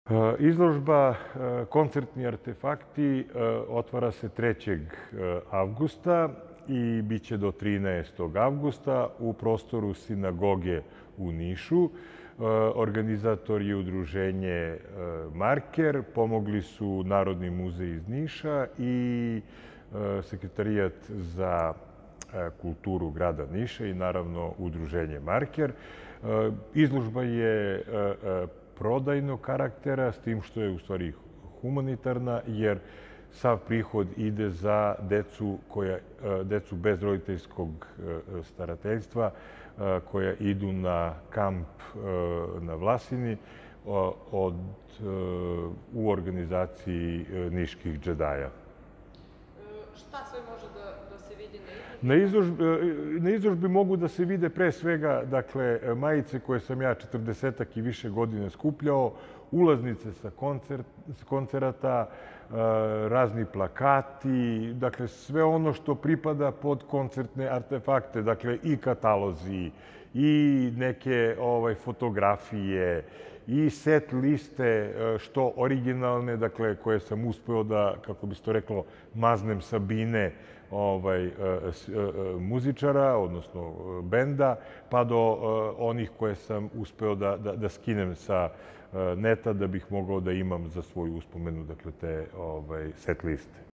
Izložba Koncertni artefakti otvara se 3. avgusta i bit će do 13. avgusta u prostoru sinagoge u Nišu. Organizator je udruženje Marker, pomogli su Narodni muzej iz Niša i Sekretarijat za kulturu grada Niša i naravno udruženje Marker. Izložba je prodajnog karaktera, s tim što je u stvari humanitarna, jer sav prihod ide za decu bez roditeljskog starateljstva koja idu na kamp na Vlasini u organizaciji niških džedaja. Šta sve može da se vidi na izložbi? Na izložbi mogu da se vide pre svega, dakle, majice koje sam ja 40-ak i više godine skupljao, ulaznice sa koncerata, razni plakati, dakle, sve ono što pripada pod koncertne artefakte, dakle, i katalozi, i neke fotografije, i set liste, što originalne, dakle, koje sam uspeo da, kako bi se to reklo, maznem sa bine muzičara, odnosno benda, pa do onih koje sam uspeo da skinem sa neta da bih mogao da imam za svoju uspomenu, dakle, te set liste.